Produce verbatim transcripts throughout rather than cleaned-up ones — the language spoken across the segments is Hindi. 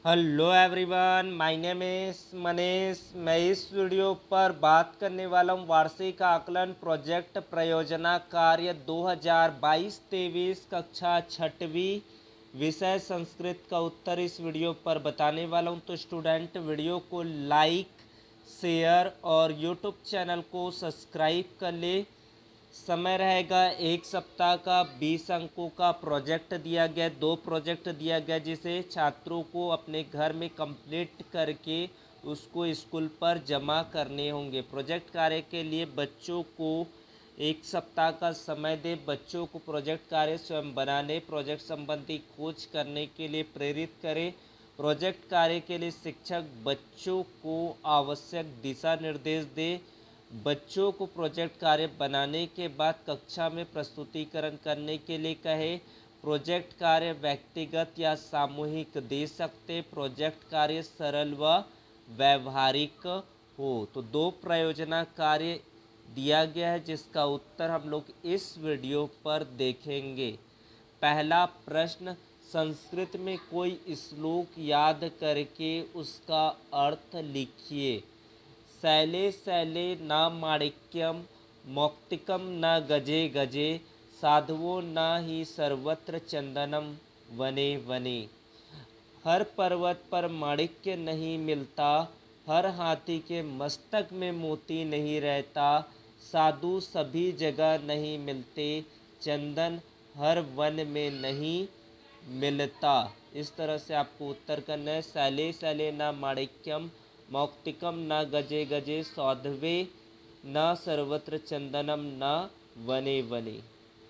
Hello everyone, my name is Manish. मैं इस वीडियो पर बात करने वाला हूँ वार्षिक आकलन प्रोजेक्ट प्रयोजना कार्य दो हज़ार बाईस तेईस कक्षा छठवीं विषय संस्कृत का उत्तर इस वीडियो पर बताने वाला हूँ। तो स्टूडेंट वीडियो को लाइक, शेयर और यूट्यूब चैनल को सब्सक्राइब कर ले। समय रहेगा एक सप्ताह का। बीस अंकों का प्रोजेक्ट दिया गया, दो प्रोजेक्ट दिया गया जिसे छात्रों को अपने घर में कंप्लीट करके उसको स्कूल पर जमा करने होंगे। प्रोजेक्ट कार्य के लिए बच्चों को एक सप्ताह का समय दे। बच्चों को प्रोजेक्ट कार्य स्वयं बनाने, प्रोजेक्ट संबंधी खोज करने के लिए प्रेरित करें। प्रोजेक्ट कार्य के लिए शिक्षक बच्चों को आवश्यक दिशा निर्देश दे। बच्चों को प्रोजेक्ट कार्य बनाने के बाद कक्षा में प्रस्तुतिकरण करने के लिए कहे। प्रोजेक्ट कार्य व्यक्तिगत या सामूहिक दे सकते। प्रोजेक्ट कार्य सरल व व्यवहारिक हो। तो दो प्रयोजना कार्य दिया गया है जिसका उत्तर हम लोग इस वीडियो पर देखेंगे। पहला प्रश्न, संस्कृत में कोई श्लोक याद करके उसका अर्थ लिखिए। शैले शैले न माणिक्यम मौक्तिकम न गजे गजे साधुवो न ही सर्वत्र चंदनम वने वने। हर पर्वत पर माणिक्य नहीं मिलता, हर हाथी के मस्तक में मोती नहीं रहता, साधु सभी जगह नहीं मिलते, चंदन हर वन में नहीं मिलता। इस तरह से आपको उत्तर करना है। शैले शैले न माणिक्यम मौक्तिकम न गजे गजे सौधवे न सर्वत्र चंदनम न वने वने।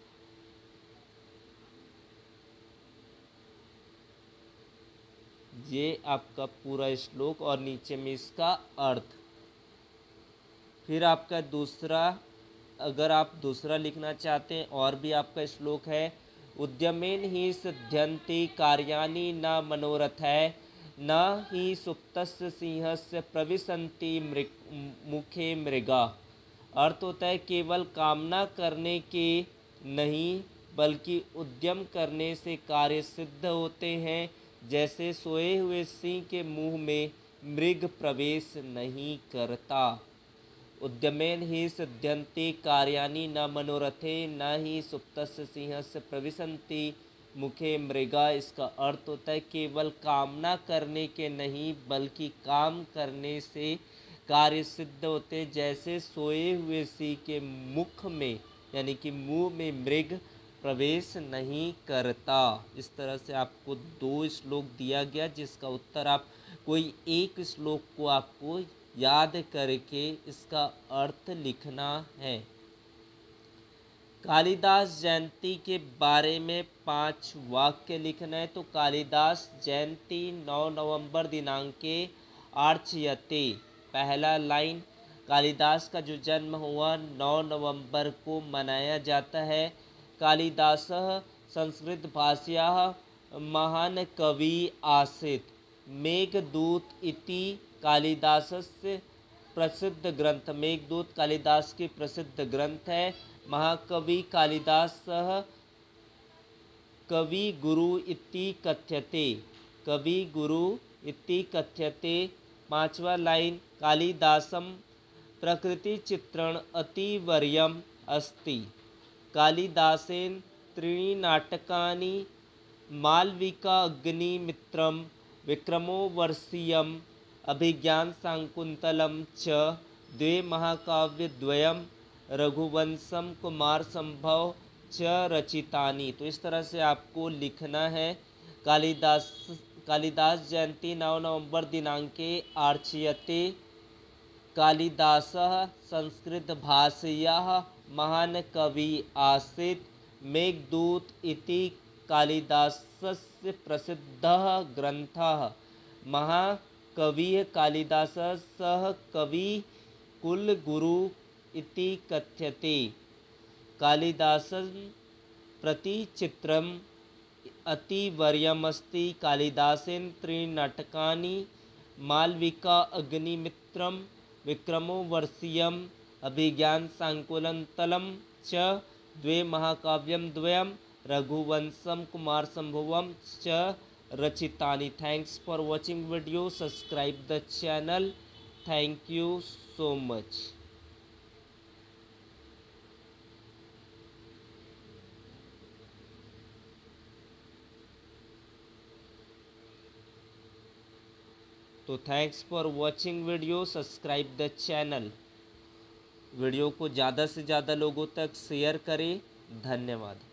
ये आपका पूरा श्लोक और नीचे में इसका अर्थ। फिर आपका दूसरा, अगर आप दूसरा लिखना चाहते हैं और भी आपका श्लोक है। उद्यमेन ही सिद्ध्यन्ति कार्याणि न मनोरथ है, न ही सुप्तस्य सिंहस्य प्रविशन्ति मृग मुखे मृगा। अर्थ होता है केवल कामना करने के नहीं बल्कि उद्यम करने से कार्य सिद्ध होते हैं। जैसे सोए हुए सिंह के मुंह में मृग प्रवेश नहीं करता। उद्यमेन ही सिद्ध्यन्ति कार्याणि न मनोरथे न ही सुप्तस्य सिंहस्य प्रविशन्ति मुखे मृगा। इसका अर्थ होता है केवल कामना करने के नहीं बल्कि काम करने से कार्य सिद्ध होते। जैसे सोए हुए सिंह के मुख में यानी कि मुंह में मृग प्रवेश नहीं करता। इस तरह से आपको दो श्लोक दिया गया जिसका उत्तर आप कोई एक श्लोक को आपको याद करके इसका अर्थ लिखना है। कालिदास जयंती के बारे में पांच वाक्य लिखना है। तो कालिदास जयंती नौ नवंबर दिनांके आर्च्यते। पहला लाइन, कालिदास का जो जन्म हुआ नौ नवंबर को मनाया जाता है। कालिदासः संस्कृत भाषायाः महान कवि आसीत्। मेघदूत इति कालिदासस्य प्रसिद्ध ग्रंथ। मेघदूत कालिदास की प्रसिद्ध ग्रंथ है। महाकवि कालिदास कवि गुरु इति कथ्यते। कवि गुरु इति कथ्यते। पांचवा लाइन, कालिदासम प्रकृति चित्रण अतिवर्यम अस्ति। कालिदासेन त्रीणि नाटकानि मालविका अग्निमित्रम विक्रमो वर्षीयम अभिज्ञान शाकुंतलम च द्वे महाकाव्यद्वयम रघुवंशम कुमार संभव च रचितानि। तो इस तरह से आपको लिखना है। कालिदास कालिदास जयंती नौ नवंबर दिनांके आर्च्यते। कालिदासः संस्कृत भाषायाः महान कवि आसीत्। मेघदूत इति कालिदासस्य प्रसिद्धः ग्रंथः। महाकविः कालिदासः सः कवि कुलगुरु इति कथ्यते। कालिदासं प्रति चित्रम अतिवर्यमस्ति। कालिदासेन त्रीणि नाटकानि मालविका अग्निमित्रम विक्रमो वर्षीयम अभिज्ञान शाकुंतलम च द्वे महाकाव्यम द्वयम रघुवंशम कुमार संभवम च Rachitani. Thanks for watching video. Subscribe the channel. Thank you so much. तो thanks for watching video, subscribe the channel. Video को ज़्यादा से ज़्यादा लोगों तक शेयर करें। धन्यवाद।